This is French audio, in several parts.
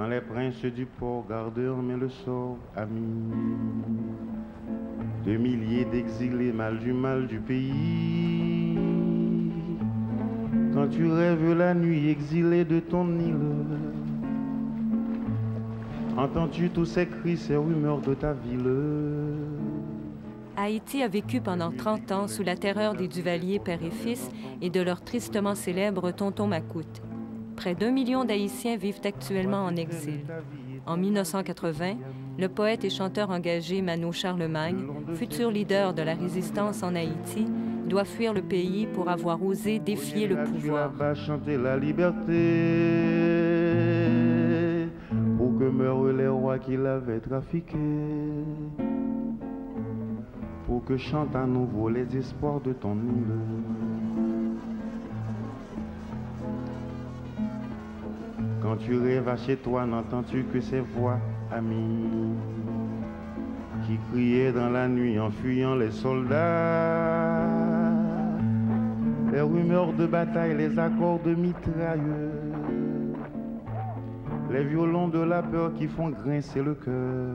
Quand les princes du port gardent en main le sort, amis, de milliers d'exilés, mal du pays. Quand tu rêves la nuit exilé de ton île, entends-tu tous ces cris, ces rumeurs de ta ville? Haïti a vécu pendant 30 ans sous la terreur des Duvalier père et fils et de leur tristement célèbre tonton Macoute. Près d'1 million d'Haïtiens vivent actuellement en exil. En 1980, le poète et chanteur engagé Mano Charlemagne, futur leader de la résistance en Haïti, doit fuir le pays pour avoir osé défier le pouvoir. Chanter la liberté, pour que meurent les rois qui l'avaient trafiqué, pour que chantent à nouveau les espoirs de ton île. Quand tu rêves chez toi, n'entends-tu que ces voix, amis, qui criaient dans la nuit en fuyant les soldats, les rumeurs de bataille, les accords de mitrailleux, les violons de la peur qui font grincer le cœur,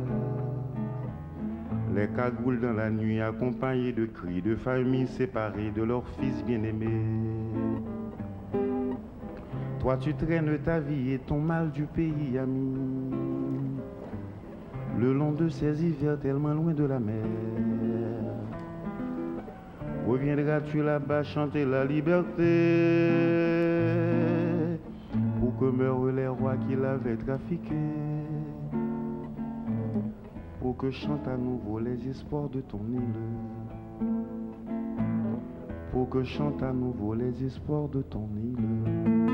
les cagoules dans la nuit accompagnés de cris de familles séparées de leurs fils bien-aimés. Toi tu traînes ta vie et ton mal du pays, ami, le long de ces hivers tellement loin de la mer. Reviendras-tu là-bas chanter la liberté, pour que meurent les rois qui l'avaient trafiqué, pour que chantent à nouveau les espoirs de ton île, pour que chantent à nouveau les espoirs de ton île.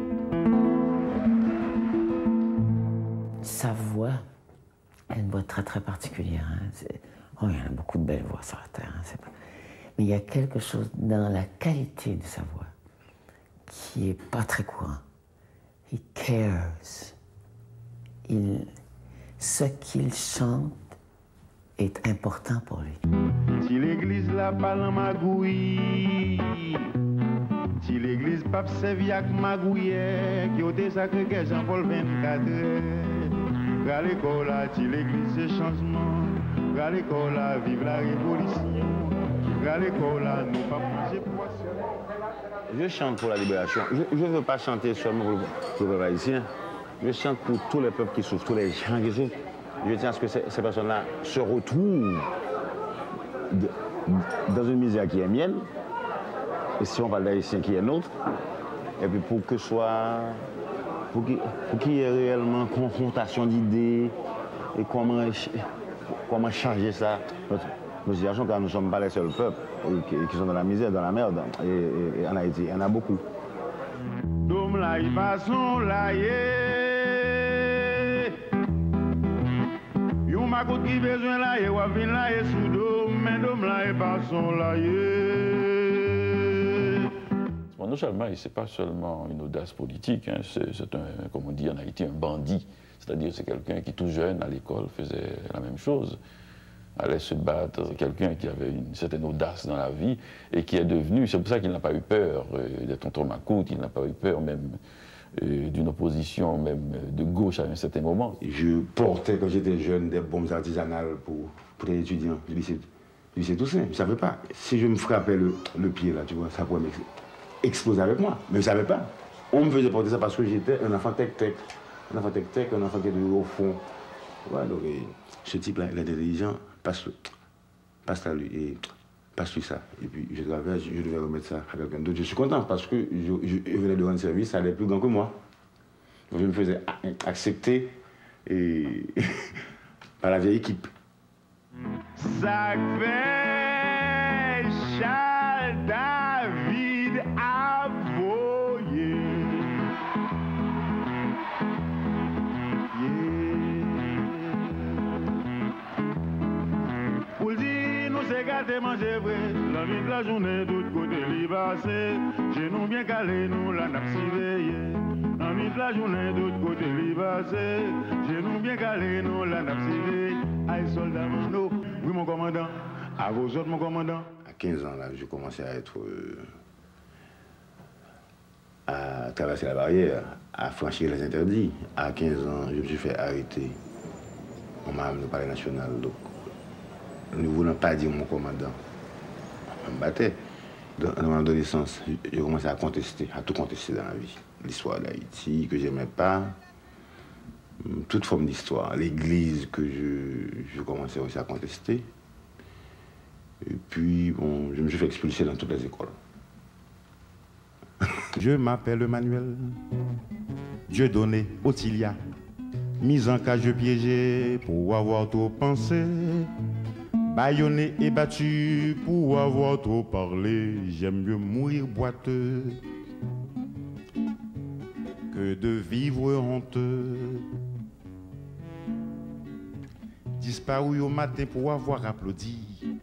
Sa voix a une voix très très particulière. Hein. Oh, il y en a beaucoup de belles voix sur la terre. Hein. Mais il y a quelque chose dans la qualité de sa voix qui n'est pas très courant. He cares. Ce qu'il chante est important pour lui. Si l'église la parle magouille, si l'église pape Séviac magouille, qui a été sacré que Jean-Paul 24, à l'école, si l'église c'est changement, à l'école, vive la révolution, à l'école, nous pas manger poisson. Je chante pour la libération. Je ne veux pas chanter seulement pour les Haïtiens. Je chante pour tous les peuples qui souffrent, tous les gens qui souffrent. Je tiens à ce que ces personnes-là se retrouvent dans une misère qui est mienne, et si on parle d'Haïtiens qui est nôtre, et puis pour qu'il y ait réellement confrontation d'idées et comment changer ça, notre situation, car nous ne sommes pas les seuls peuples qui sont dans la misère, dans la merde, et en Haïti, il y en a beaucoup. Qui besoin là et wavin là et sous mais dom là et passon là Non seulement, c'est pas seulement une audace politique, hein, c'est un, comme on dit en Haïti, un bandit. C'est-à-dire c'est quelqu'un qui tout jeune à l'école faisait la même chose, allait se battre, quelqu'un qui avait une certaine audace dans la vie et qui est devenu, c'est pour ça qu'il n'a pas eu peur de tonton Macoute, il n'a pas eu peur même d'une opposition même de gauche à un certain moment. Je portais quand j'étais jeune des bombes artisanales pour les étudiants du lycée Toussaint. Je ne savais pas. Si je me frappais le pied là, tu vois, ça pourrait m'exploser avec moi. Mais je ne savais pas. On me faisait porter ça parce que j'étais un enfant tech-tech. Un enfant tech-tech, un enfant qui était au fond. Ouais, donc ce type-là, il est intelligent, passe-le lui. Passe-lui ça. Et puis je devais remettre ça à quelqu'un d'autre. Je suis content parce que je venais de rendre service à des plus grands que moi. Donc je me faisais accepter par la vieille équipe. Ça fait Charles David Avoyer. Pour dire nous c'est gâté manger vrai, la vie de la journée d'autre côté libassé, j'ai nous bien calé nous la nappe surveillée. La vie de la journée d'autre côté libassé, j'ai nous bien calé nous la nappe surveillée. Aïe soldat Mano, oui mon commandant, à vos autres mon commandant. À 15 ans là, je commençais à traverser la barrière, à franchir les interdits. À 15 ans, je me suis fait arrêter. On m'a amené au palais national. Donc, ne voulant pas dire mon commandant, on me battait. Dans mon adolescence, j'ai commencé à contester, à tout contester dans la vie. L'histoire d'Haïti, que j'aimais pas, toute forme d'histoire. L'église, que je commençais aussi à contester. Et puis, bon, je me suis fait expulser dans toutes les écoles. Je m'appelle Emmanuel, Dieu donné Otilia, mise en cage piégée pour avoir trop pensé, bâillonné et battu pour avoir trop parlé. J'aime mieux mourir boiteux que de vivre honteux. Disparu au matin pour avoir applaudi,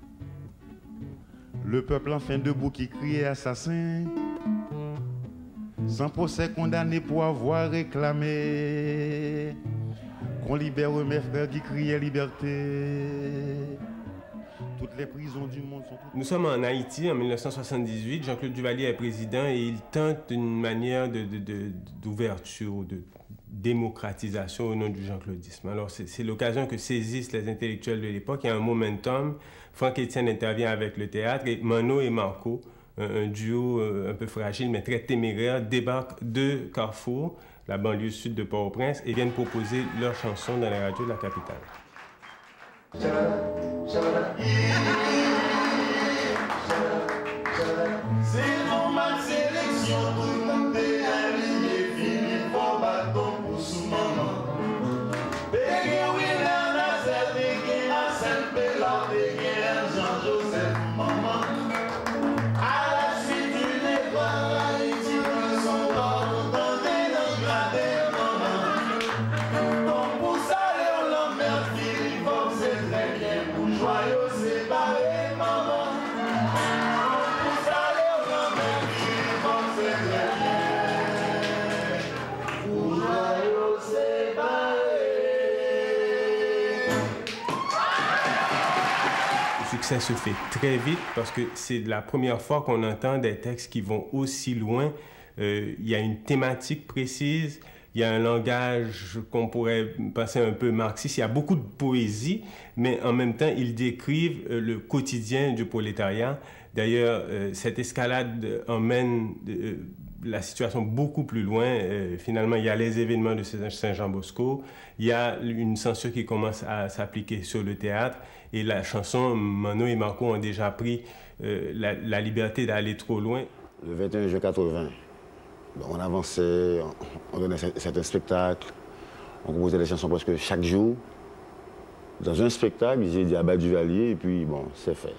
le peuple enfin debout qui criait assassin. Sans procès condamné pour avoir réclamé qu'on libère mes frères qui criaient liberté. Toutes les prisons du monde sont... Nous sommes en Haïti en 1978. Jean-Claude Duvalier est président et il tente une manière d'ouverture, de démocratisation au nom du jean-claudisme. Alors c'est l'occasion que saisissent les intellectuels de l'époque. Il y a un momentum. Franck Etienne intervient avec le théâtre et Mano et Marco, un duo un peu fragile mais très téméraire, débarquent de Carrefour, la banlieue sud de Port-au-Prince, et viennent proposer leur chanson dans les radios de la capitale. C'est normal, sélection, tout le monde est aligné, fini pour bâton pour sous maman. Bégué, oui, la Nazette, bégué, la Sainte-Péla, bégué, Jean-Joseph, maman. Le succès se fait très vite parce que c'est la première fois qu'on entend des textes qui vont aussi loin. Il y a une thématique précise, il y a un langage qu'on pourrait penser un peu marxiste, il y a beaucoup de poésie, mais en même temps, ils décrivent le quotidien du prolétariat. D'ailleurs, cette escalade emmène la situation beaucoup plus loin. Finalement, il y a les événements de Saint-Jean-Bosco, il y a une censure qui commence à s'appliquer sur le théâtre, et la chanson, Mano et Marco ont déjà pris la liberté d'aller trop loin. Le 21 juin 80, on avançait, on donnait certains spectacles, on composait des chansons presque chaque jour. Dans un spectacle, j'ai dit à Bas Duvalier, et puis bon, c'est fait.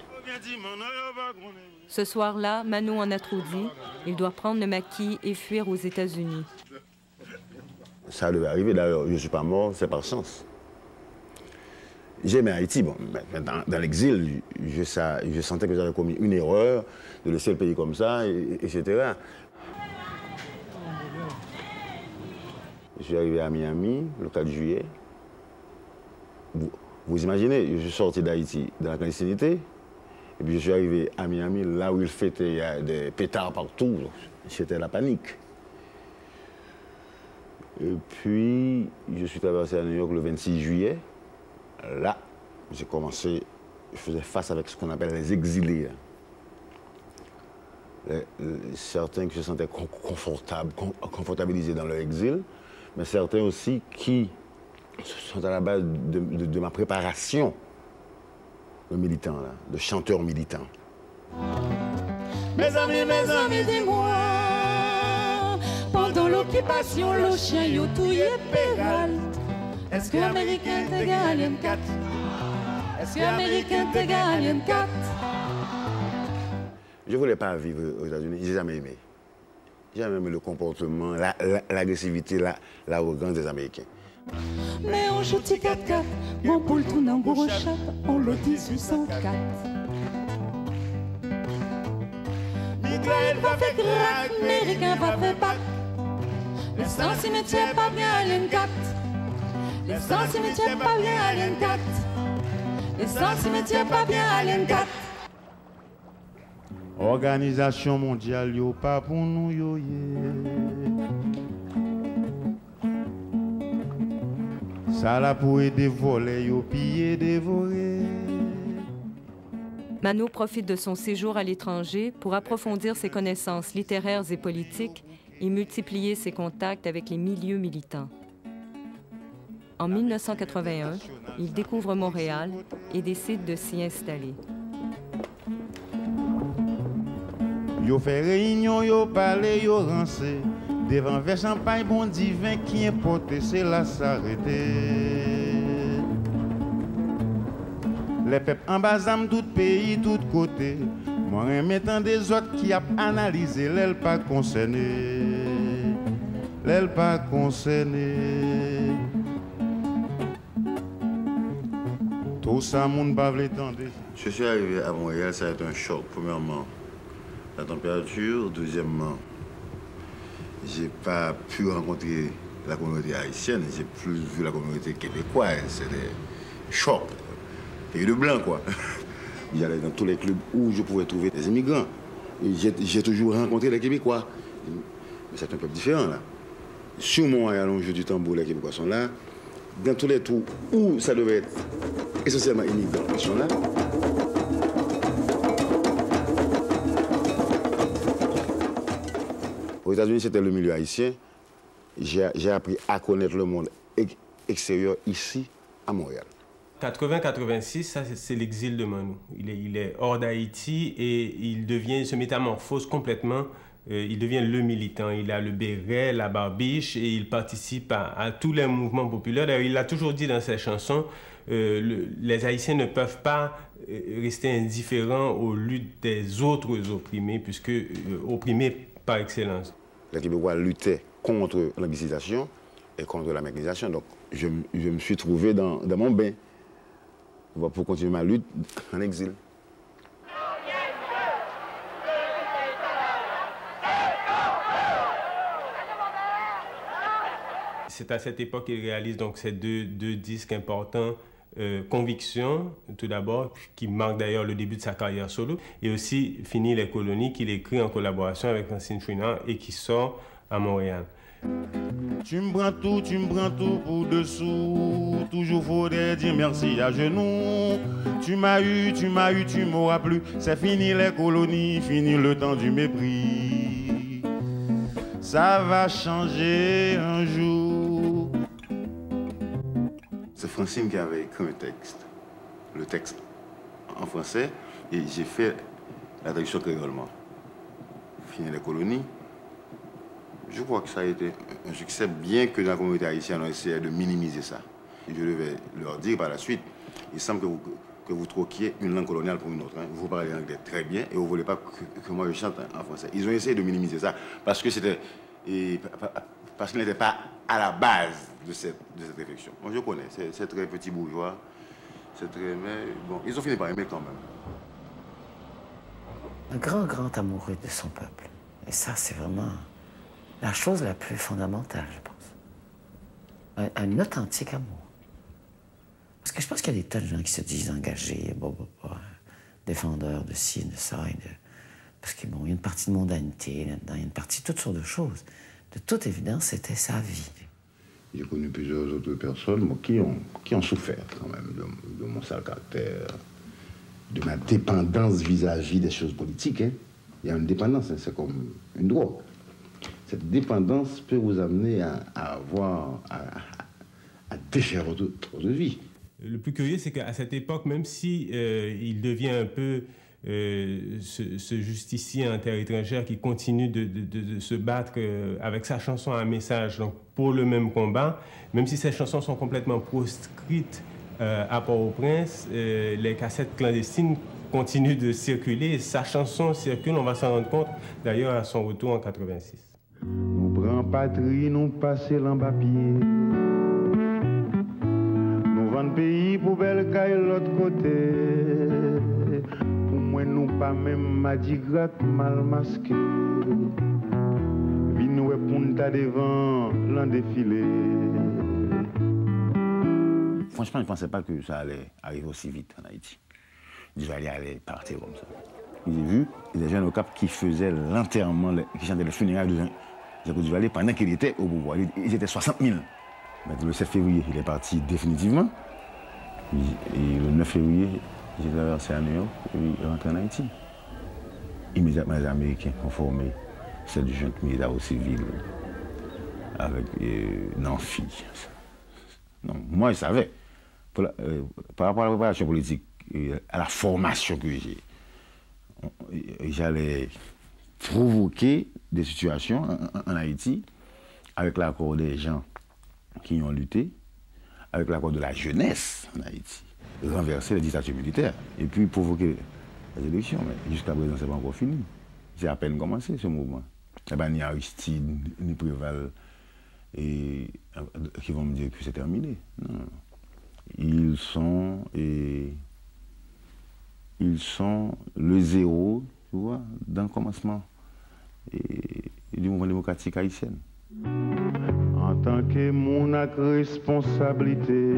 Ce soir-là, Mano en a trop dit. Il doit prendre le maquis et fuir aux États-Unis. Ça devait arriver, d'ailleurs, je ne suis pas mort, c'est par chance. J'aimais Haïti, bon, dans l'exil, je sentais que j'avais commis une erreur de laisser le pays comme ça, etc. Je suis arrivé à Miami le 4 juillet. Vous imaginez, je suis sorti d'Haïti dans la clandestinité, et puis je suis arrivé à Miami, là où il fêtait, il y a des pétards partout. C'était la panique. Et puis, je suis traversé à New York le 26 juillet. Là, j'ai commencé, je faisais face avec ce qu'on appelle les exilés. Certains qui se sentaient confortabilisés dans leur exil, mais certains aussi qui sont à la base de ma préparation de militant, là, de chanteur militant. Mes amis, dis-moi, pendant l'occupation, le chien yo touye péral. Est-ce que Américain te gagne 4? Est-ce que Américain te gagne 4? Je ne voulais pas vivre aux États-Unis, je n'ai jamais aimé. Jamais aimé le comportement, l'agressivité, l'arrogance des Américains. Mais on joue 4-4, mon poule tourne en gros chat, on le dit 604. Miguel va faire crack, Américain va faire bac. Le cimetière pas bien à l'N4. Le cimetière pas bien à l'N4. Le cimetière pas bien à l'N4. Organisation mondiale, yo pas pour nous, yo, Ça là pour aider voler, yo piller, dévorer. Mano profite de son séjour à l'étranger pour approfondir ses connaissances littéraires et politiques et multiplier ses contacts avec les milieux militants. En 1981, il découvre Montréal et décide de s'y installer. Yo fait réunion, yo parlé, yo rancé. Devant verre champagne, bon divin qui importe, c'est là s'arrêter. Les peuples en basam, tout pays, tout côté. Moi, en mettant des autres qui a analysé, l'aile pas concerné. L'aile pas concerné. Tout ça, moun pas vle tendre. Je suis arrivé à Montréal, ça a été un choc. Premièrement, la température. Deuxièmement, j'ai pas pu rencontrer la communauté haïtienne. J'ai plus vu la communauté québécoise. C'était choc. Pays de blanc, quoi. J'allais dans tous les clubs où je pouvais trouver des immigrants. J'ai toujours rencontré les Québécois. Mais c'est un peuple différent, là. Sur Montréal, au jeu du tambour, les Québécois sont là. Dans tous les trous où ça devait être essentiellement immigrants, ils sont là. Aux États-Unis, c'était le milieu haïtien. J'ai appris à connaître le monde extérieur ici, à Montréal. 80-86, ça c'est l'exil de Mano. Il est hors d'Haïti et il se métamorphose complètement. Il devient le militant. Il a le béret, la barbiche et il participe à tous les mouvements populaires. D'ailleurs, il l'a toujours dit dans ses chansons, les Haïtiens ne peuvent pas rester indifférents aux luttes des autres opprimés, puisque opprimés par excellence. Les Québécois luttaient contre l'anglicisation et contre la mécanisation. Donc, je me suis trouvé dans mon bain pour continuer ma lutte en exil. C'est à cette époque qu'il réalise donc ces deux disques importants, Conviction, tout d'abord, qui marque d'ailleurs le début de sa carrière solo, et aussi Fini les colonies, qu'il écrit en collaboration avec Francine Chouinard et qui sort à Montréal. Tu me prends tout pour dessous. Toujours faudrait dire merci à genoux. Tu m'as eu, tu m'auras plu. C'est fini les colonies, fini le temps du mépris. Ça va changer un jour. C'est Francine qui avait écrit un texte. Le texte en français. Et j'ai fait la traduction créolement. Fini les colonies. Je crois que ça a été un succès, bien que dans la communauté haïtienne, on essayait de minimiser ça. Et je devais leur dire par la suite, il semble que vous troquiez une langue coloniale pour une autre. Hein. Vous parlez anglais très bien et vous ne voulez pas que moi je chante en français. Ils ont essayé de minimiser ça parce que qu'ils n'étaient pas à la base de cette réflexion. Moi je connais, c'est très petit bourgeois, c'est très... Mais bon, ils ont fini par aimer quand même. Un grand amoureux de son peuple. Et ça, c'est vraiment la chose la plus fondamentale, je pense. Un authentique amour. Parce que je pense qu'il y a des tas de gens qui se disent engagés, défendeurs de ci, de ça, parce qu'il y a une partie de mondanité là-dedans, il y a une partie de toutes sortes de choses. De toute évidence, c'était sa vie. J'ai connu plusieurs autres personnes qui ont souffert quand même de mon sale caractère, de ma dépendance vis-à-vis des choses politiques. Hein. Il y a une dépendance, hein, c'est comme une drogue. Cette dépendance peut vous amener à défaire votre vie. Le plus curieux, c'est qu'à cette époque, même si il devient un peu ce justicier en terre étrangère qui continue de se battre avec sa chanson à message donc pour le même combat, même si ces chansons sont complètement proscrites à Port-au-Prince, les cassettes clandestines continuent de circuler. Sa chanson circule, on va s'en rendre compte d'ailleurs à son retour en 86. Nous prenons patrie, nous passons l'en-papier. Nous vendons pays pour belle caille l'autre côté. Pour moi, nous pas même madigrat mal masqué. Vie nous est pour nous devant l'en défilé. Franchement, je ne pensais pas que ça allait arriver aussi vite en Haïti. Je vais aller partir comme ça. J'ai vu des jeunes au Cap qui faisaient l'enterrement, qui chantaient les funérailles de Jacques Duvalier pendant qu'il était au pouvoir. Ils étaient 60 000. Mais le 7 février, il est parti définitivement. Et le 9 février, j'ai traversé à New York et il est rentré en Haïti. Immédiatement, les Américains ont formé cette junte militaire civile avec Nanfi. Non, moi, je savais. Par rapport à la préparation politique, à la formation que j'ai, j'allais provoquer des situations en Haïti avec l'accord des gens qui ont lutté, avec l'accord de la jeunesse en Haïti, renverser les dictatures militaires et puis provoquer les élections. Mais jusqu'à présent, ce n'est pas encore fini. C'est à peine commencé ce mouvement. Il n'y a ni Aristide, ni Préval qui vont me dire que c'est terminé. Non. Ils sont le zéro, tu vois, dans le commencement du mouvement démocratique haïtien. En tant que mon responsabilité,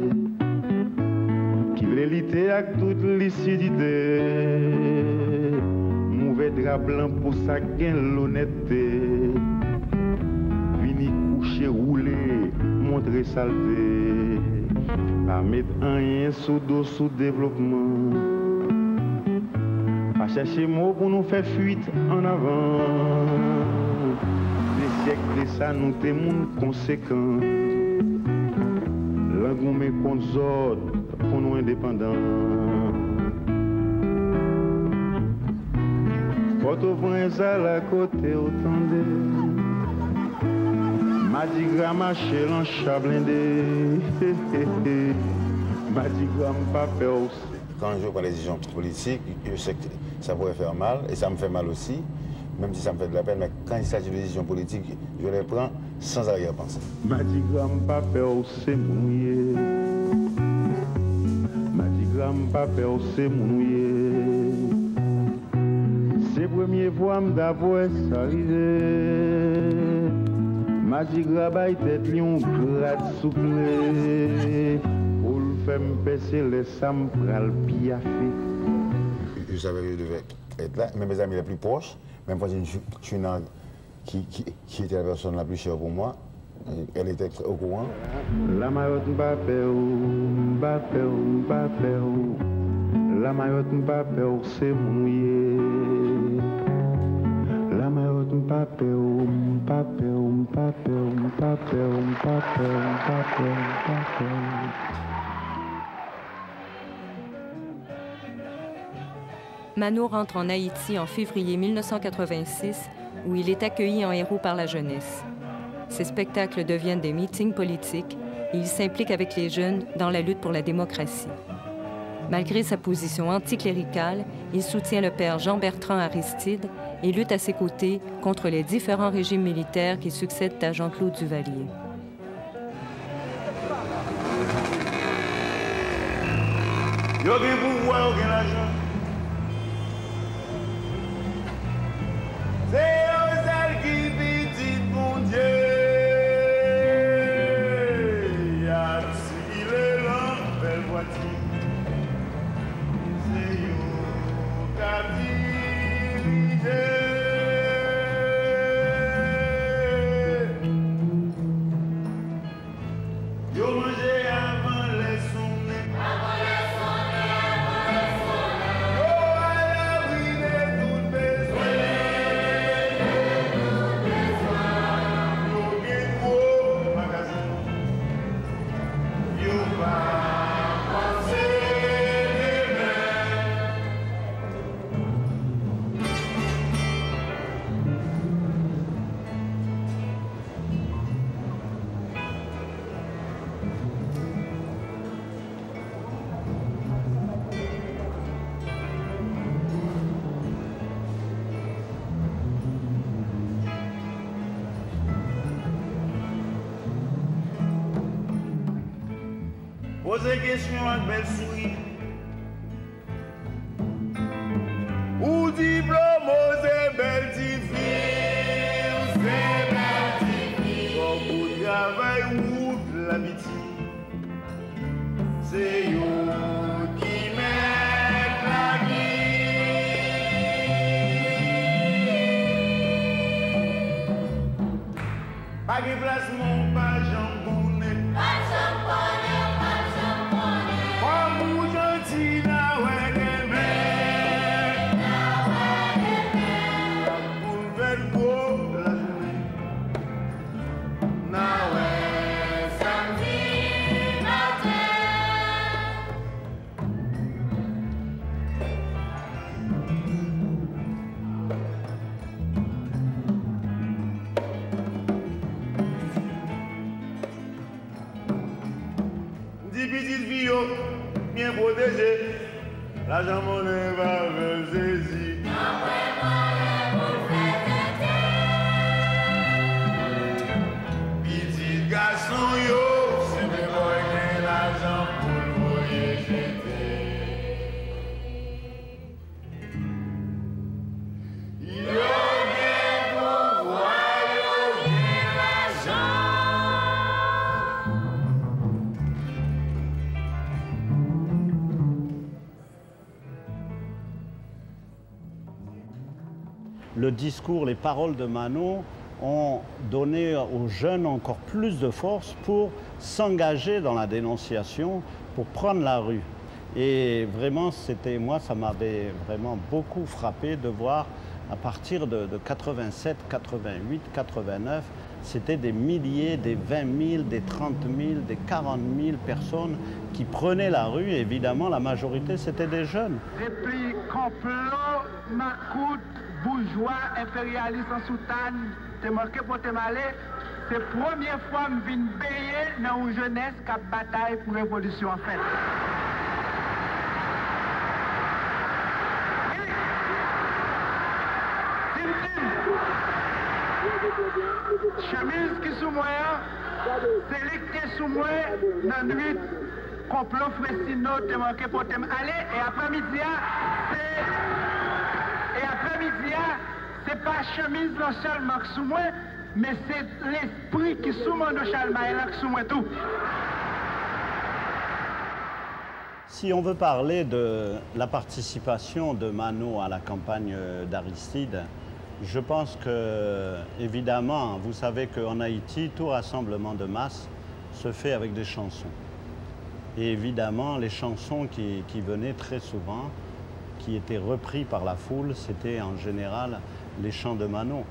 qui veut lutter avec toute lucidité, mauvais drap blanc pour ça gain l'honnêteté, vini coucher, rouler, montrer saleté, pas mettre rien sous dos, sous développement, pas chercher mots pour nous faire fuite en avant. Des ça nous t'es moun conséquent. L'engouement contre autres pour nous indépendants. Port-au-Prince à la côté autant de Madigra marché l'en chablindé. Madigra pas peur. Quand je prends des décisions politiques, je sais que ça pourrait faire mal et ça me fait mal aussi. Même si ça me fait de la peine, mais quand il s'agit de décisions politiques, je les prends sans arrière-pensée. Madigram pas peur, c'est mouillé. Madigram pas peur, c'est mouillé. C'est première fois m'd'avoir s'arriver. Madigram a tête lion grade soufflé. Pour le faire m'pesser les sam pral piafé. Je savais que je devais être là, mais mes amis les plus proches, même quand je suis dans qui était la personne la plus chère pour moi, elle était au courant. La mayotte m'pape ou, la mayotte m'pape ou, c'est mouillé. La mayotte m'pape ou. Mano rentre en Haïti en février 1986, où il est accueilli en héros par la jeunesse. Ses spectacles deviennent des meetings politiques et il s'implique avec les jeunes dans la lutte pour la démocratie. Malgré sa position anticléricale, il soutient le père Jean-Bertrand Aristide et lutte à ses côtés contre les différents régimes militaires qui succèdent à Jean-Claude Duvalier. Yo gen pouvoir, yo gen l'argent. C'est eux celles qui petit mon Dieu. Y'a il est là, belle voiture. C'est yo qu'a dirigé. Yo mangé avant les sonnets. Posez question avec belle souris. Ou diplôme, c'est belle fille. C'est belle fille. Comme vous travaillez ou l'amitié. C'est yo qui met la guille. Pas de placement, pas jambon. bien protégé. L'argent monnaie va me saisir. Petit garçon yo, c'est mes boys qui l'argent pour le voyager. Le discours, les paroles de Mano ont donné aux jeunes encore plus de force pour s'engager dans la dénonciation, pour prendre la rue. Et vraiment, moi, ça m'avait vraiment beaucoup frappé de voir à partir de 87, 88, 89, c'était des milliers, des 20 000, des 30 000, des 40 000 personnes qui prenaient la rue. Et évidemment, la majorité, c'était des jeunes. Depuis complot, Makout, bourgeois, impérialiste en soutane, t'es manqué pour te maler, c'est la première fois que je viens payer dans une jeunesse qui a bataille pour la révolution en fait. Chemise qui sous moi, c'est lui qui est sous moi, dans la nuit, complot Fressino, t'es manqué pour te aller, et après-midi, c'est pas chemise non seulement qui sous moi, mais c'est l'esprit qui sous moi de Chalmaïla qui sous moi tout. Si on veut parler de la participation de Mano à la campagne d'Aristide, je pense que, évidemment, vous savez qu'en Haïti, tout rassemblement de masse se fait avec des chansons. Et évidemment, les chansons qui venaient très souvent, qui étaient repris par la foule, c'était en général les chants de Mano.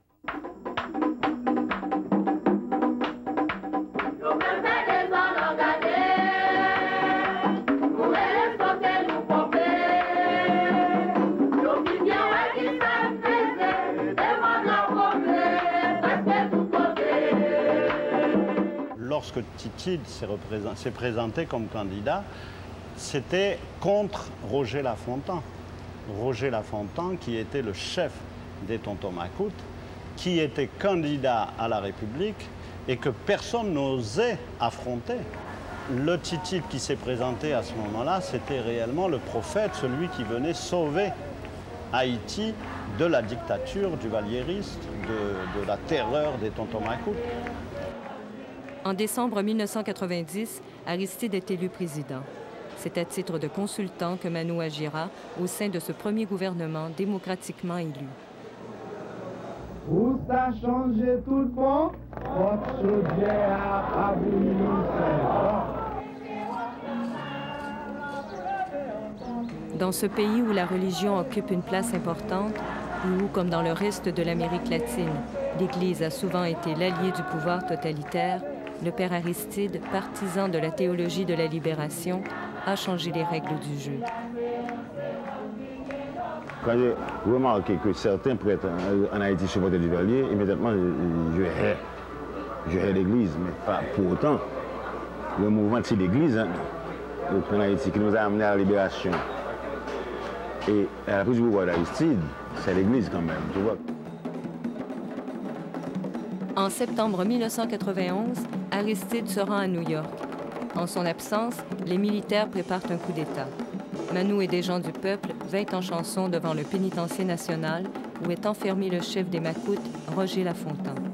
Lorsque Titide s'est présenté comme candidat, c'était contre Roger Lafontaine. Roger Lafontaine, qui était le chef des Tontons Macoutes, qui était candidat à la République et que personne n'osait affronter. Le Titide qui s'est présenté à ce moment-là, c'était réellement le prophète, celui qui venait sauver Haïti de la dictature duvalieriste, de la terreur des Tontons Macoutes. En décembre 1990, Aristide est élu président. C'est à titre de consultant que Mano agira au sein de ce premier gouvernement démocratiquement élu. Où ça changé tout le monde, votre chaudière a Dans ce pays où la religion occupe une place importante, et où, comme dans le reste de l'Amérique latine, l'Église a souvent été l'allié du pouvoir totalitaire, le père Aristide, partisan de la théologie de la libération, a changé les règles du jeu. Quand j'ai remarqué que certains prêtres en Haïti supportaient Duvalier, immédiatement je hais l'Église, mais pas pour autant. Le mouvement de l'Église en Haïti qui nous a amenés à la libération et à la prise du pouvoir d'Aristide, c'est l'Église quand même, tu vois. En septembre 1991, Aristide se rend à New York. En son absence, les militaires préparent un coup d'État. Mano et des gens du peuple veillent en chanson devant le pénitencier national où est enfermé le chef des Macoutes, Roger Lafontaine.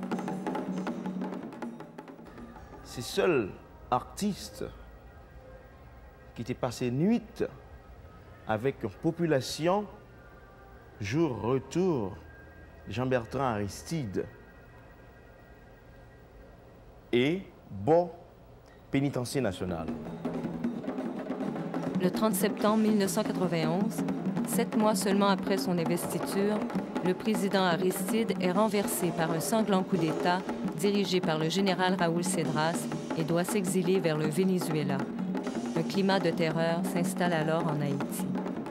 C'est seul artiste qui était passé nuit avec une population jour-retour Jean-Bertrand Aristide et bon pénitencier national. Le 30 septembre 1991, 7 mois seulement après son investiture, le président Aristide est renversé par un sanglant coup d'État dirigé par le général Raoul Cedras et doit s'exiler vers le Venezuela. Un climat de terreur s'installe alors en Haïti.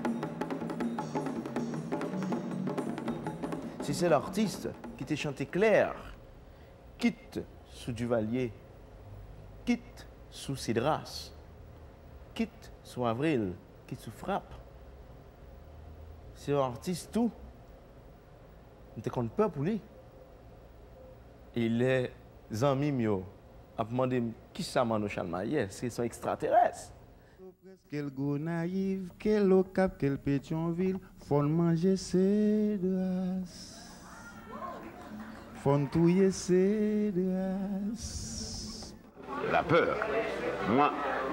C'est seul artiste qui t'a chanté clair, quitte sous Duvalier, quitte sous Cedras, quitte sur Avril, qui te frappe. C'est un artiste tout. Je compte peur pour lui. Et les amis mieux a demandé qui ça Mano Chalma hier, c'est son extraterrestre. Quel go naïf, quel au cap, quel Pétionville, faut manger ses grâces. Faut touiller ses grâces. La peur. Moi,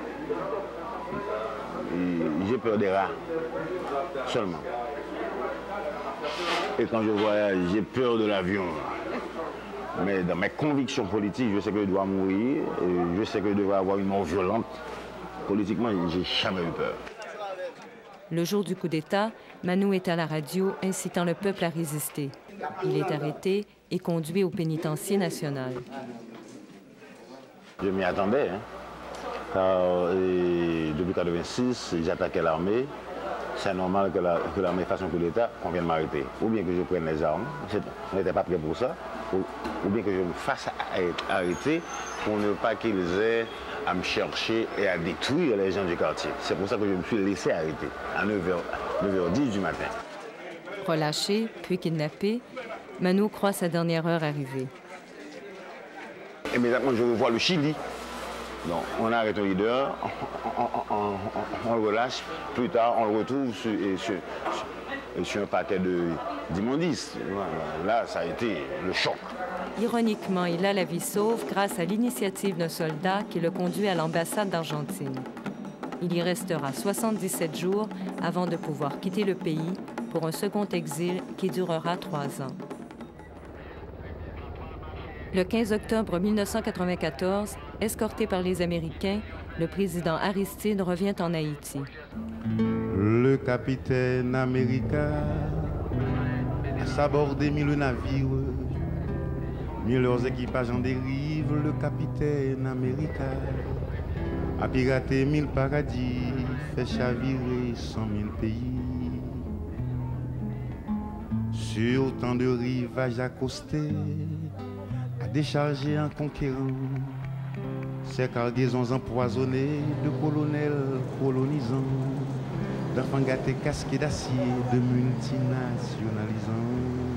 j'ai peur des rats. Seulement. Et quand je voyage, j'ai peur de l'avion. Mais dans mes convictions politiques, je sais que je dois mourir, et je sais que je devrais avoir une mort violente. Politiquement, j'ai jamais eu peur. Le jour du coup d'État, Mano est à la radio incitant le peuple à résister. Il est arrêté et conduit au pénitencier national. Je m'y attendais, hein, car depuis 1986, j'attaquais l'armée. C'est normal que l'armée fasse un coup d'État, qu'on vienne m'arrêter. Ou bien que je prenne les armes, on n'était pas prêt pour ça, ou bien que je me fasse arrêter pour ne pas qu'ils aient à me chercher et à détruire les gens du quartier. C'est pour ça que je me suis laissé arrêter à 9h10 du matin. Relâché, puis kidnappé, Mano croit sa dernière heure arriver. Immédiatement, je revois le Chili. Donc, on arrête un leader, on le relâche. Plus tard, on le retrouve sur un paquet d'immondices. Là, ça a été le choc. Ironiquement, il a la vie sauve grâce à l'initiative d'un soldat qui le conduit à l'ambassade d'Argentine. Il y restera 77 jours avant de pouvoir quitter le pays pour un second exil qui durera 3 ans. Le 15 octobre 1994, escorté par les Américains, le président Aristide revient en Haïti. Le capitaine Américain a sabordé 1000 navires, mis leurs équipages en dérive. Le capitaine Américain a piraté 1000 paradis, fait chavirer 100 000 pays. Sur tant de rivages accostés, a déchargé en conquérant ces cargaisons empoisonnées de colonels colonisants, d'enfants gâtés casqués d'acier, de multinationalisants.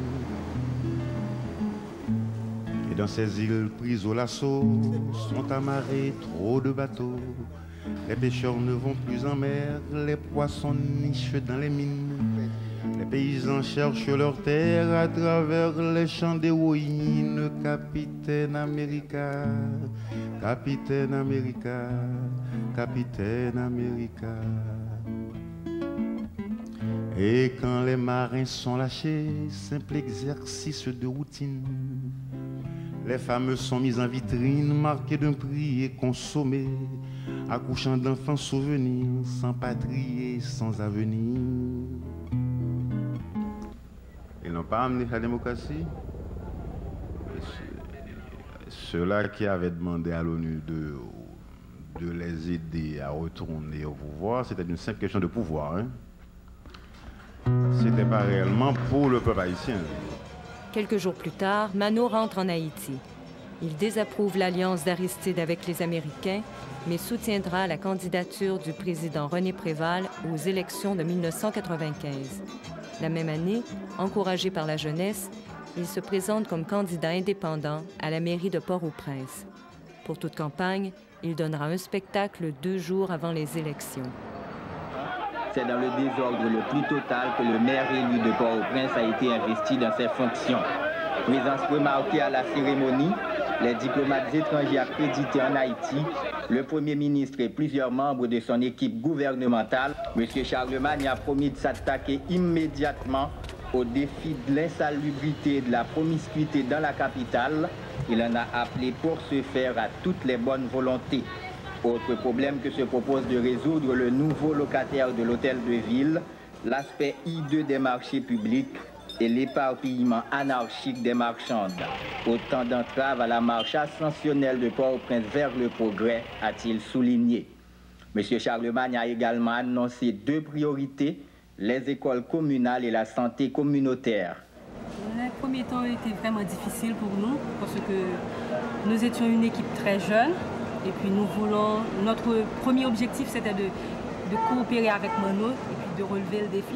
Et dans ces îles prises au lasso sont amarrés trop de bateaux. Les pêcheurs ne vont plus en mer, les poissons nichent dans les mines. Les paysans cherchent leur terre à travers les champs d'héroïne. Capitaine America, Capitaine America, Capitaine America. Et quand les marins sont lâchés, simple exercice de routine, les femmes sont mises en vitrine, marquées d'un prix et consommées, accouchant d'enfants souvenirs, sans patrie et sans avenir. Ils n'ont pas amené la démocratie. Ceux-là qui avaient demandé à l'ONU de les aider à retourner au pouvoir, c'était une simple question de pouvoir. Hein. C'était pas réellement pour le peuple haïtien. Quelques jours plus tard, Mano rentre en Haïti. Il désapprouve l'alliance d'Aristide avec les Américains, mais soutiendra la candidature du président René Préval aux élections de 1995. La même année, encouragé par la jeunesse, il se présente comme candidat indépendant à la mairie de Port-au-Prince. Pour toute campagne, il donnera un spectacle 2 jours avant les élections. C'est dans le désordre le plus total que le maire élu de Port-au-Prince a été investi dans ses fonctions. Présence remarquée à la cérémonie, les diplomates étrangers accrédités en Haïti, le Premier ministre et plusieurs membres de son équipe gouvernementale, M. Charlemagne a promis de s'attaquer immédiatement au défi de l'insalubrité et de la promiscuité dans la capitale. Il en a appelé pour ce faire à toutes les bonnes volontés. Autre problème que se propose de résoudre le nouveau locataire de l'hôtel de ville, l'aspect hideux des marchés publics et l'éparpillement anarchique des marchandes. Autant d'entraves à la marche ascensionnelle de Port-au-Prince vers le progrès, a-t-il souligné. M. Charlemagne a également annoncé 2 priorités, les écoles communales et la santé communautaire. Les premiers temps étaient vraiment difficiles pour nous parce que nous étions une équipe très jeune et puis nous voulons, notre premier objectif c'était de de coopérer avec Mano et puis de relever le défi.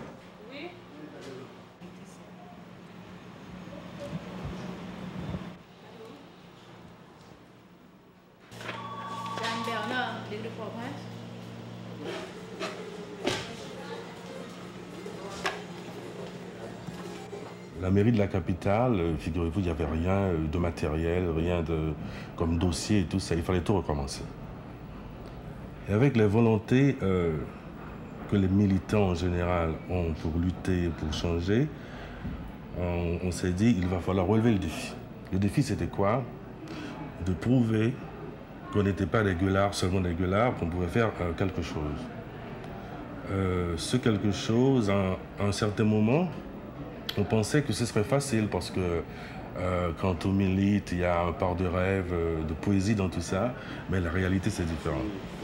La mairie de la capitale, figurez-vous, il n'y avait rien de matériel, rien comme dossier et tout ça. Il fallait tout recommencer. Et avec les volontés que les militants en général ont pour lutter, pour changer, on s'est dit qu'il va falloir relever le défi. Le défi, c'était quoi? De prouver qu'on n'était pas des gueulards, seulement des gueulards, qu'on pouvait faire quelque chose. Ce quelque chose, à un certain moment, on pensait que ce serait facile parce que quand on milite, il y a un part de rêve, de poésie dans tout ça, mais la réalité, c'est différent.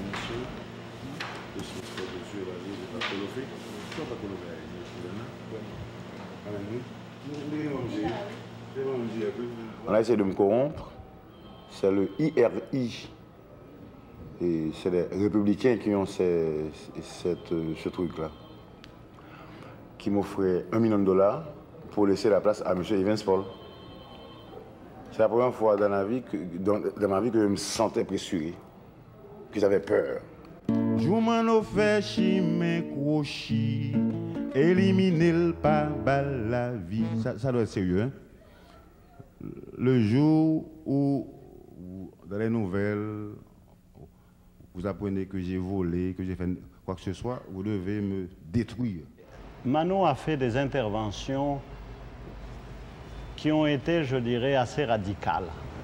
On a essayé de me corrompre. C'est le IRI. Et c'est les républicains qui ont ce truc-là. Qui m'offrait $1 million pour laisser la place à M. Evans Paul. C'est la première fois dans ma vie que je me sentais pressuré, que j'avais peur. Joumano fait chimé crochi, éliminer le pas la vie. Ça doit être sérieux, hein? Le jour où, dans les nouvelles, vous apprenez que j'ai volé, que j'ai fait quoi que ce soit, vous devez me détruire. Mano a fait des interventions qui ont été, je dirais, assez radicales.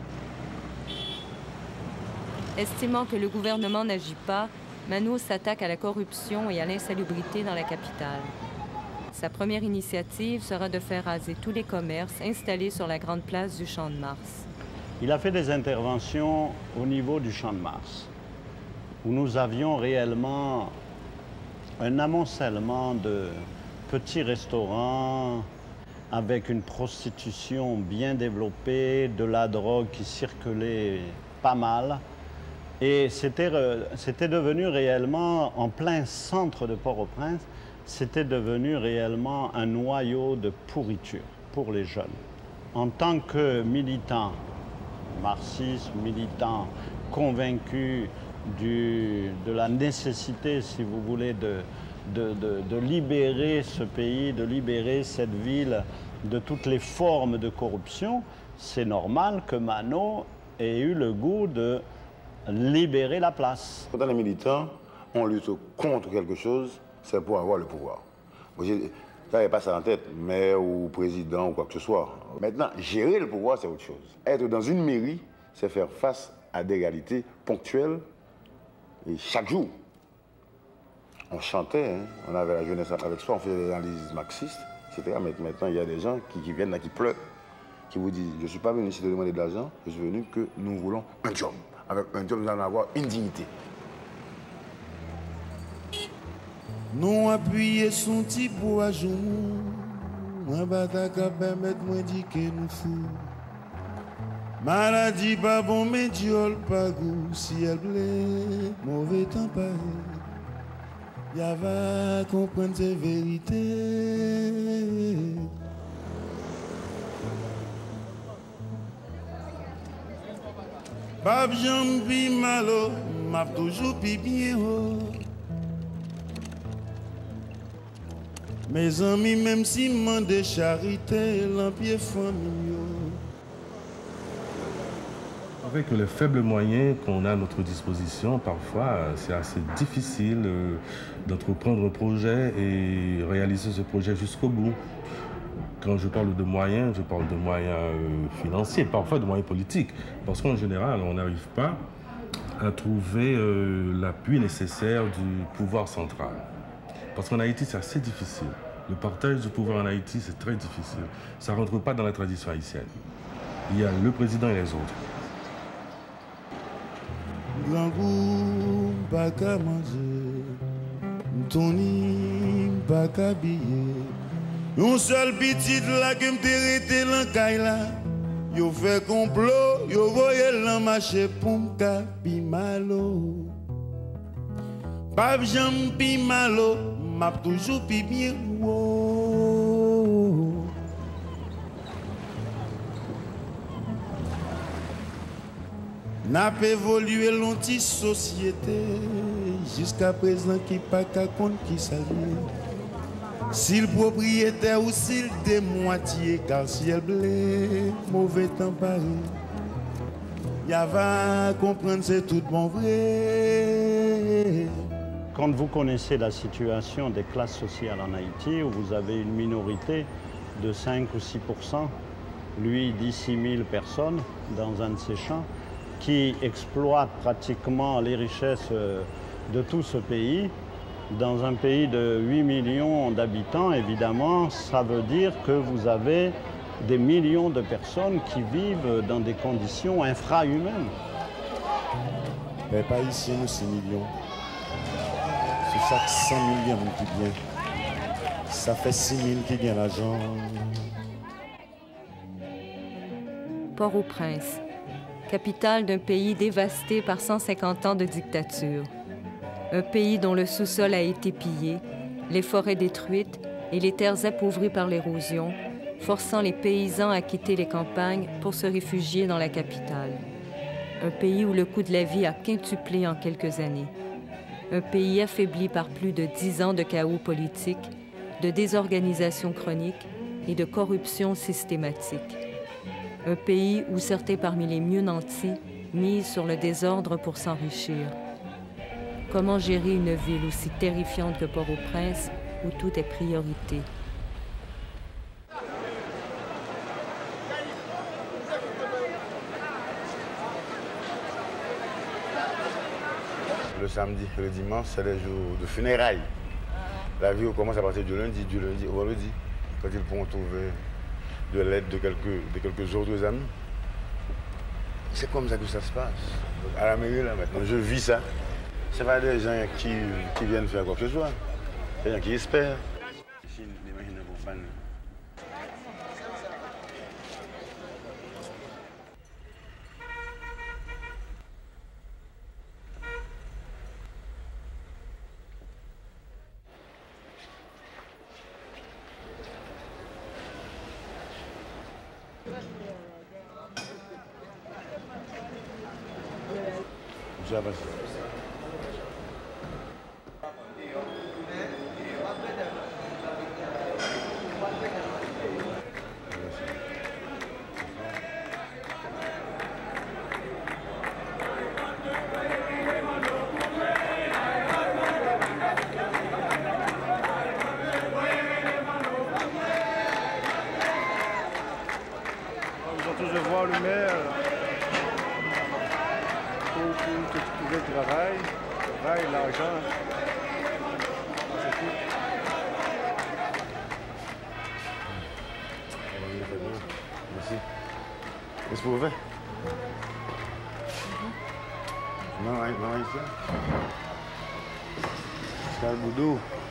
Estimant que le gouvernement n'agit pas, Mano s'attaque à la corruption et à l'insalubrité dans la capitale. Sa première initiative sera de faire raser tous les commerces installés sur la grande place du Champ de Mars. Il a fait des interventions au niveau du Champ de Mars, où nous avions réellement un amoncellement de petits restaurants avec une prostitution bien développée, de la drogue qui circulait pas mal. Et c'était devenu réellement, en plein centre de Port-au-Prince, c'était devenu réellement un noyau de pourriture pour les jeunes. En tant que militant marxiste, militant convaincu de la nécessité, si vous voulez, de libérer ce pays, de libérer cette ville de toutes les formes de corruption, c'est normal que Mano ait eu le goût de libérer la place. Quand on est militant, on lutte contre quelque chose, c'est pour avoir le pouvoir. Ça n'avait pas ça en tête, maire ou président ou quoi que ce soit. Maintenant, gérer le pouvoir, c'est autre chose. Être dans une mairie, c'est faire face à des réalités ponctuelles et chaque jour. On chantait, hein, on avait la jeunesse avec soi, on faisait des analyses marxistes, etc. Mais maintenant, il y a des gens qui viennent là, qui pleurent, qui vous disent, je ne suis pas venu ici te demander de l'argent, je suis venu que nous voulons un job. Avec un job, nous allons avoir une dignité. Nous appuyons son petit bois à genoux, un bataille qui permet de dire que nous fous. Maladie pas bon, mais Dieu pas goût, si elle plaît, mauvais temps pas. Y'a va comprendre ces vérités. Bab jambi malo, m'a toujours pi bien haut. Mes amis, même si m'en de charité, l'empire familial. Avec les faibles moyens qu'on a à notre disposition, parfois, c'est assez difficile d'entreprendre un projet et réaliser ce projet jusqu'au bout. Quand je parle de moyens, je parle de moyens financiers, parfois de moyens politiques. Parce qu'en général, on n'arrive pas à trouver l'appui nécessaire du pouvoir central. Parce qu'en Haïti, c'est assez difficile. Le partage du pouvoir en Haïti, c'est très difficile. Ça ne rentre pas dans la tradition haïtienne. Il y a le président et les autres. Grand goût, pas qu'à manger, Tony, pas qu'à habiller. Un seul petit là que m'te rete l'encaille là, yo fait complot, yo voye l'en marché pour m'capi malo. Pas jampi malo, m'a toujours pi bien. N'a pas évolué l'anti-société jusqu'à présent qui pas qu'à compte qui s'allie. Si le propriétaire ou s'il de moitié car si elle blé, mauvais temps pareil. Y'a va comprendre c'est tout bon vrai. Quand vous connaissez la situation des classes sociales en Haïti, où vous avez une minorité de 5 ou 6%, lui dit 6 000 personnes dans un de ses champs, qui exploite pratiquement les richesses de tout ce pays. Dans un pays de 8 millions d'habitants, évidemment, ça veut dire que vous avez des millions de personnes qui vivent dans des conditions infrahumaines. Mais pas ici, nous, 6 millions. Sur chaque 100 millions qui vient, ça fait 6 000 qui gagnent l'argent. Port-au-Prince, capitale d'un pays dévasté par 150 ans de dictature. Un pays dont le sous-sol a été pillé, les forêts détruites et les terres appauvries par l'érosion, forçant les paysans à quitter les campagnes pour se réfugier dans la capitale. Un pays où le coût de la vie a quintuplé en quelques années. Un pays affaibli par plus de 10 ans de chaos politique, de désorganisation chronique et de corruption systématique. Un pays où certains parmi les mieux nantis misent sur le désordre pour s'enrichir. Comment gérer une ville aussi terrifiante que Port-au-Prince, où tout est priorité? Le samedi et le dimanche, c'est les jours de funérailles. La vie commence à partir du lundi au vendredi, quand ils pourront trouver de l'aide de quelques autres amis. C'est comme ça que ça se passe. À la mairie, là, maintenant, je vis ça. Ce n'est pas des gens qui viennent faire quoi que ce soit. Des gens qui espèrent. Ici, les machines ne vont pas. Já vai ser. Ils ont tous de voir le maire. Pour trouver le travail, l'argent, c'est tout. Merci. Qu'est-ce que vous faites? Non, ici. C'est le boudou.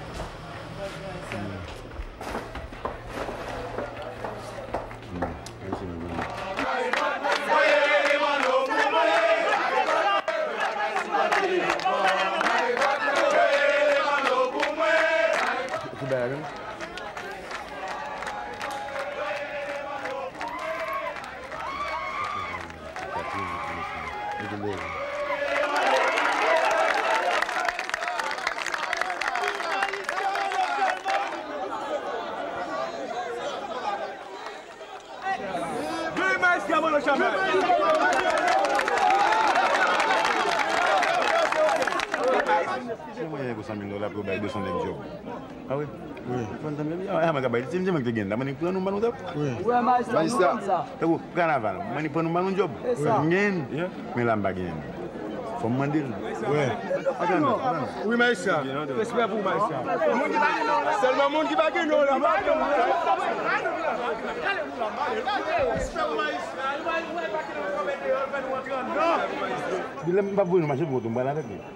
C'est moi qui ai 100 000 $ pour bailler 200 job. Ah oui? Oui. Ah, mais tu dis que tu gagnes, tu prends un ballon job? Oui. Oui, mais c'est ça. Tu vois, carnaval, tu prends un ballon job. Tu gagnes, mais là, tu gagnes. Il faut me demander. Oui. Oui, mais ça. J'espère pour moi, ça. Seulement le monde qui va gagner, là. Je ne vais pas vous marcher pour tomber avec lui.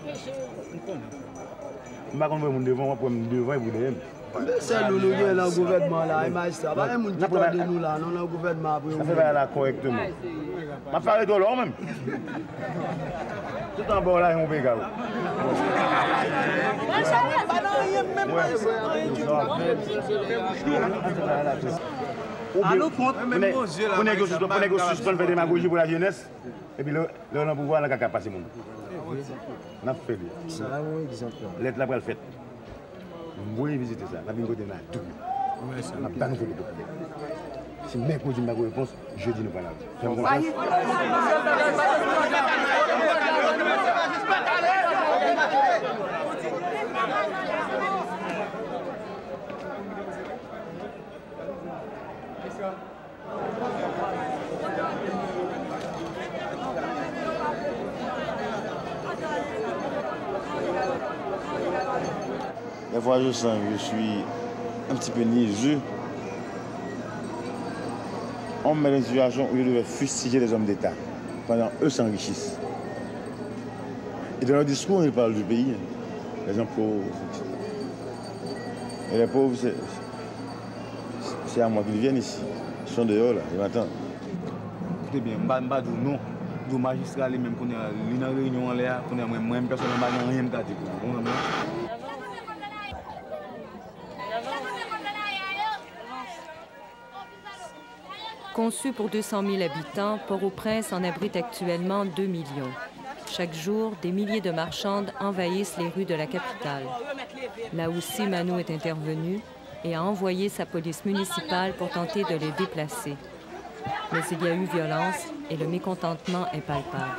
Je ne vais pas vous devant pour me devant et vous derrière. C'est nous qui sommes dans le gouvernement là, et ça va nous qui parlent de nous là, nous dans le gouvernement. Ça fait là correctement. Je vais faire de l'or même. Tout en bas là, on peut gagner. Allô, contre, même nos yeux là. On est suspendre faire démagogie pour la jeunesse. Et puis là, on a pouvoir, on a passer mon. On a fait. Ça, oui, exemple. L'être là pour le fait. Vous voyez visiter ça. La bingo de là, tout. On a pas nous fait le problème. Si mercredi, je n'ai pas de réponse, jeudi, nous parlons. Des fois, je sens que je suis un petit peu niaiseux. On me met dans une situation où je devais fustiger les hommes d'État pendant eux s'enrichissent. Et dans leur discours, ils parlent du pays, les gens pauvres. Et les pauvres, c'est à moi qu'ils viennent ici. Ils sont dehors là, ils m'attendent. Écoutez bien, je ne dis non. Du magistrat, même qu'on est une réunion là, qu'on est moi-même personnellement, je n'ai rien à dire. Conçu pour 200 000 habitants, Port-au-Prince en abrite actuellement 2 millions. Chaque jour, des milliers de marchandes envahissent les rues de la capitale. Là aussi, Mano est intervenu et a envoyé sa police municipale pour tenter de les déplacer. Mais il y a eu violence et le mécontentement est palpable.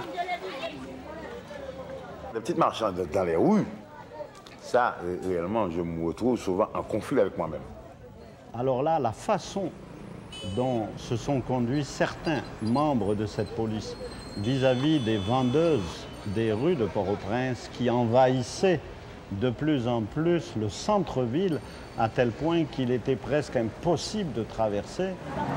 Les petites marchandes dans les rues, ça, réellement, je me retrouve souvent en conflit avec moi-même. Alors là, la façon dont se sont conduits certains membres de cette police vis-à-vis des vendeuses des rues de Port-au-Prince qui envahissaient de plus en plus le centre-ville à tel point qu'il était presque impossible de traverser.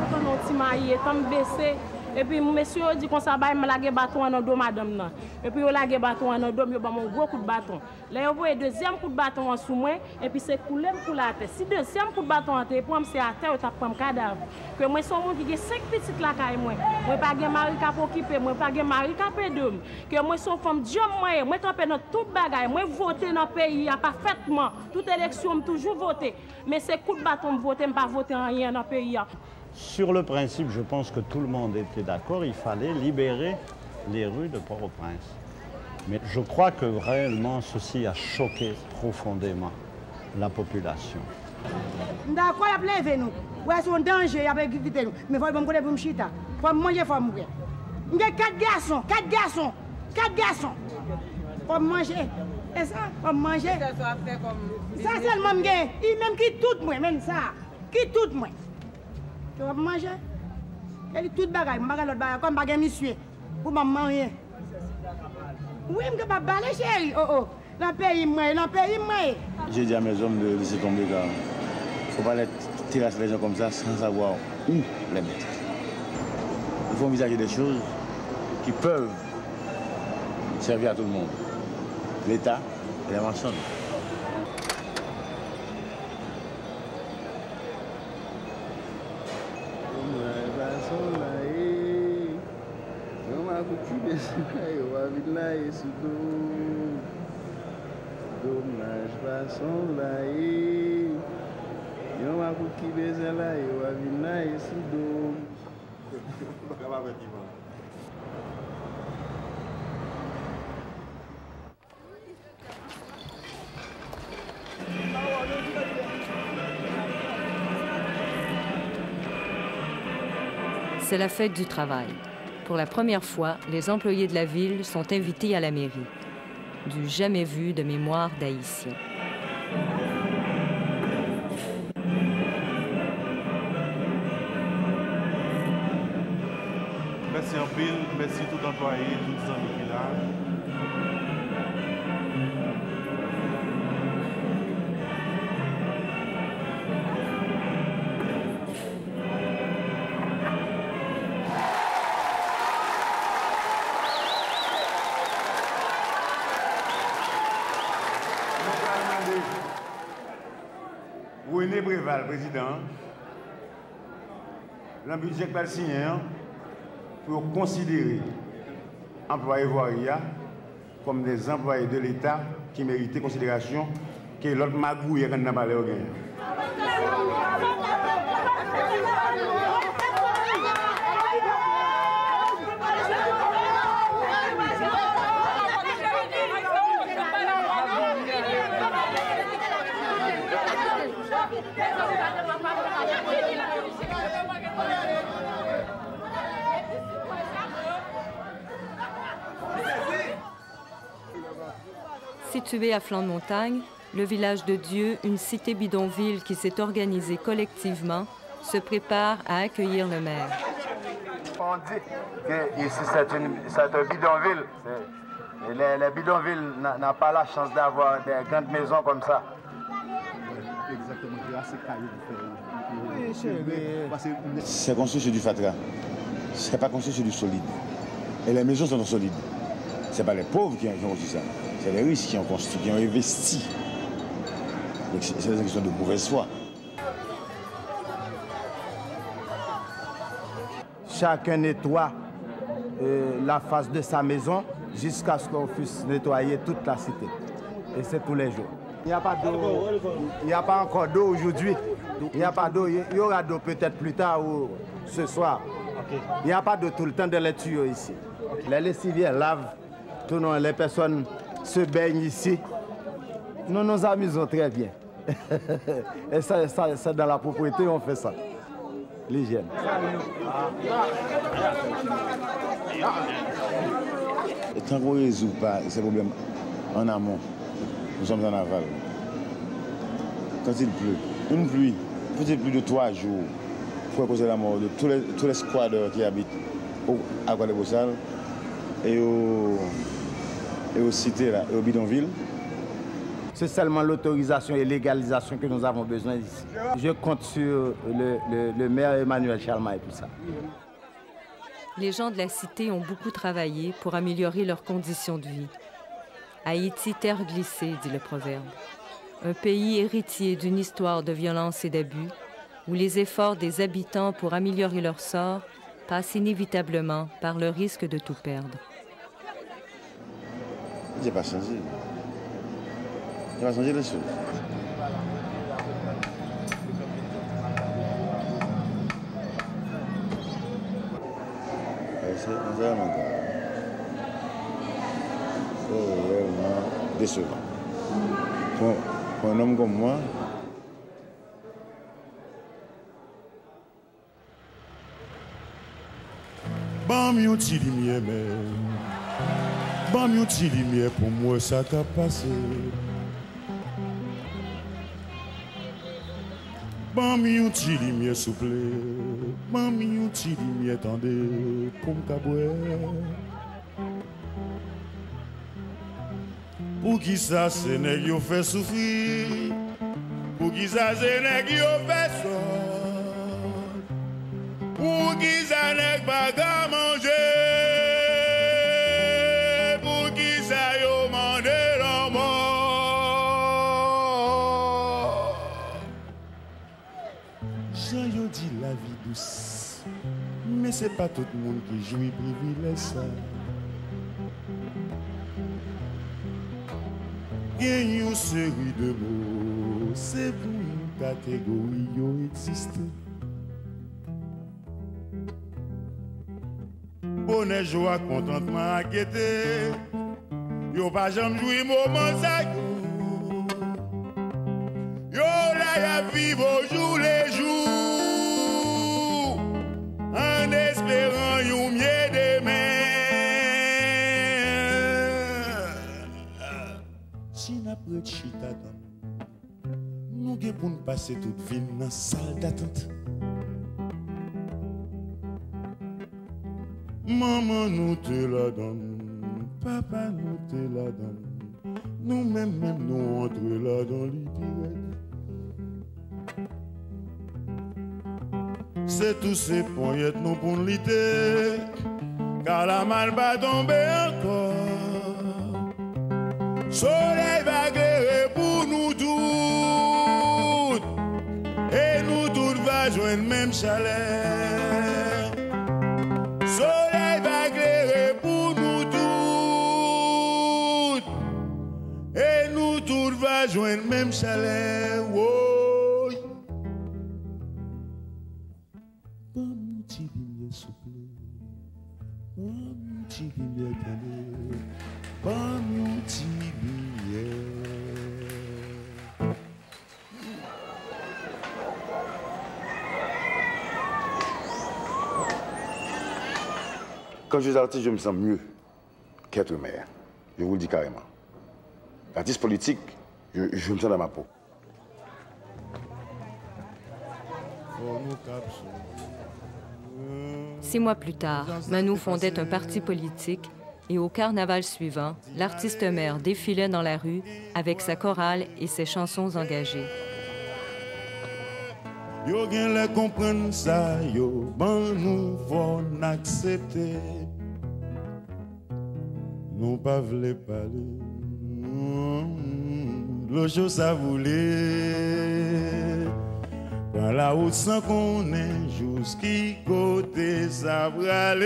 Et puis, monsieur dit qu'on s'en va, je bâton en dos, madame. Et puis, je bâton en dos, je un gros coup de bâton. Là, je vois deuxième coup de bâton en sous moi, et puis c'est coulé pour la tête. Si deuxième coup de bâton en tête, c'est à terre, tu as un cadavre. Que moi, je suis un monde qui a 5 petites là, moi. Je n'ai pas de mari qui a occupé, moi, pas de mari qui a pédé. Que moi, je suis une femme Dieu, moi, trempé dans toute bagaille. Moi, voter dans le pays, parfaitement. Toute élection, je toujours voté. Mais c'est coup de bâton, je ne pas voter en rien dans le pays. Sur le principe, je pense que tout le monde était d'accord, il fallait libérer les rues de Port-au-Prince. Mais je crois que réellement ceci a choqué profondément la population. D'accord, il y a plein de nous. Ouais, c'est un danger, il y a plein de nous. Mais il faut me connaître pour me chita. Il faut manger, il faut mourir. Il y a 4 garçons, 4 garçons, 4 garçons. Il faut manger. Et ça, il faut manger. Ça seulement, il même qui tout moi, même ça. Qui tout moi. Tu vas manger? Elle dit tout bagaille, je vais l'autre bagaille, comme bagaille monsieur, pour manger. Oui, je ne vais pas parler, chérie. Oh, oh, dans le pays, moi. J'ai dit à mes hommes de laisser tomber, car il ne faut pas tirer les gens comme ça sans savoir où les mettre. Il faut envisager des choses qui peuvent servir à tout le monde. L'État et la marchande. C'est la fête du travail. Pour la première fois, les employés de la ville sont invités à la mairie. Du jamais vu de mémoire d'Haïtiens. Merci en pile, merci tout employé, tout les amis qui là. René Préval, président, le budget que signé pour considérer employé voirie comme des employés de l'État qui méritaient considération que l'autre magouille quand n'a pas l'air gagné. Situé à flanc de montagne, le village de Dieu, une cité bidonville qui s'est organisée collectivement, se prépare à accueillir le maire. On dit que ici c'est un bidonville. Les bidonvilles n'ont pas la chance d'avoir des grandes maisons comme ça. C'est construit sur du fatras. C'est pas construit sur du solide. Et les maisons sont solides. Ce n'est pas les pauvres qui ont construit ça. C'est les riches qui ont construit, qui ont investi. C'est des questions de mauvaise foi. Chacun nettoie la face de sa maison jusqu'à ce qu'on puisse nettoyer toute la cité. Et c'est tous les jours. Il n'y a pas d'eau. Il n'y a pas encore d'eau aujourd'hui. Il n'y a pas d'eau. Il y aura d'eau peut-être plus tard ou ce soir. Il n'y a pas d'eau tout le temps dans les tuyaux ici. Les lessivières lavent. Les personnes se baignent ici. Nous nous amusons très bien. Et ça, dans la propriété, on fait ça. L'hygiène. Et tant qu'on ne résout pas ces problèmes en amont, nous sommes en aval. Quand il pleut, une pluie, peut-être plus de 3 jours, pour causer la mort de tous les squatteurs qui habitent à Guadeloupe et aux cités, là, et aux bidonvilles. C'est seulement l'autorisation et l'égalisation que nous avons besoin ici. Je compte sur le maire Emmanuel Chalma et tout ça. Les gens de la cité ont beaucoup travaillé pour améliorer leurs conditions de vie. Haïti, terre glissée, dit le proverbe. Un pays héritier d'une histoire de violence et d'abus, où les efforts des habitants pour améliorer leur sort passent inévitablement par le risque de tout perdre. Il n'a pas changé. Il va changer les choses. C'est vraiment décevant. Pour un homme comme moi, Bam yon ti lumière même. Bam yon ti lumière pour moi ça t'a passé. Bam yon ti lumière s'il vous plaît. Bam yon ti lumière attendez pour m'cabouer. Pour qui ça c'est nèg yo fait souffrir. Pour qui ça c'est nèg yo fait sort. Pour qui ça nèg pas qu'à manger. Pour qui ça yo mande la mort. Jean yo dit la vie douce. Mais c'est pas tout le monde qui jouit privilège ça. Il y a une série de mots, c'est pour une catégorie qui existe. Bonheur, joie, contentement, inquiété. Yo pas jamais joué moment ça. Yo là ya vivre au jour les jours. En espérant yon mieux demain. Si n'a pas de chita nous devons pour nous passer toute vie dans la salle d'attente. Maman nous te la donne, papa nous te la donne, nous-mêmes nous entre là dans l'idée. C'est tous ces poignettes nous pour nous lutter, car la malle va tomber encore. Soleil va éclairer pour nous toutes, et nous toutes va joindre même chaleur. Soleil va éclairer pour nous tous, joindre même chaleur. Oh. Bon petit lumière souple. Bon petit lumière calé. Bon petit lumière. Quand je suis artiste, je me sens mieux qu'être maire. Je vous le dis carrément. Artiste politique, je me sens dans ma peau. 6 mois plus tard, Manou fondait un parti politique et au carnaval suivant, l'artiste maire défilait dans la rue avec sa chorale et ses chansons engagées. Yo gen le comprendre ça, yo ban nous faut accepter. Non pas vle parler. Le chose ça voulait. Dans la route sans qu'on est jusqu'y côté ça va aller.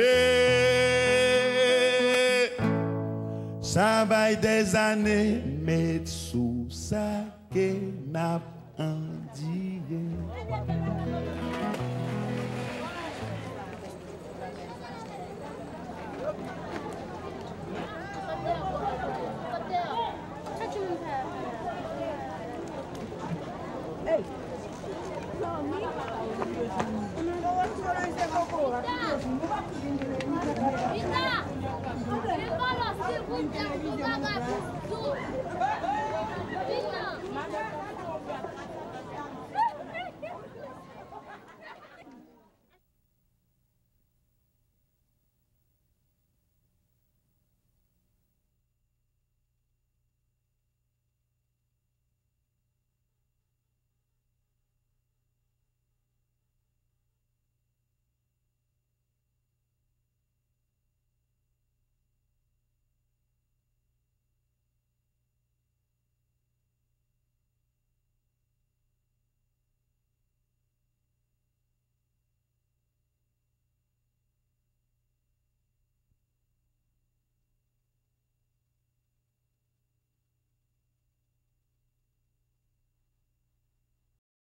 Ça va des années mais sous ça que n'a endillé. Vita!